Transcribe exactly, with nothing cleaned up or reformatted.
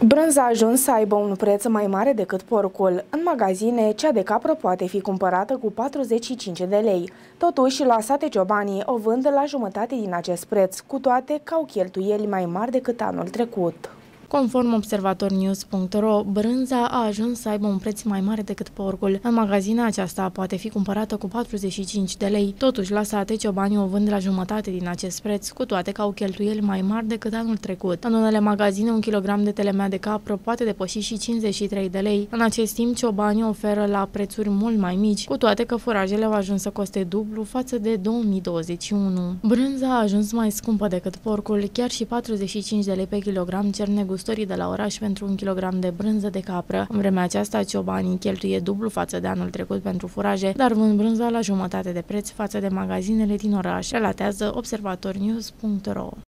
Brânza a ajuns să aibă un preț mai mare decât porcul. În magazine, cea de capră poate fi cumpărată cu patruzeci și cinci de lei. Totuși, la sate ciobanii o vând la jumătate din acest preț, cu toate că au cheltuieli mai mari decât anul trecut. Conform observator news punct ro, brânza a ajuns să aibă un preț mai mare decât porcul. În magazine aceasta poate fi cumpărată cu patruzeci și cinci de lei. Totuși, la sate, ciobanii o vând la jumătate din acest preț, cu toate că au cheltuieli mai mari decât anul trecut. În unele magazine, un kilogram de telemea de capră poate depăși și cincizeci și trei de lei. În acest timp, ciobanii oferă la prețuri mult mai mici, cu toate că furajele au ajuns să coste dublu față de două mii douăzeci și unu. Brânza a ajuns mai scumpă decât porcul, chiar și patruzeci și cinci de lei pe kilogram cer negustorii de la oraș pentru un kilogram de brânză de capră. În vremea aceasta, ciobanii cheltuie dublu față de anul trecut pentru furaje, dar vând brânza la jumătate de preț față de magazinele din oraș, relatează observator news punct ro.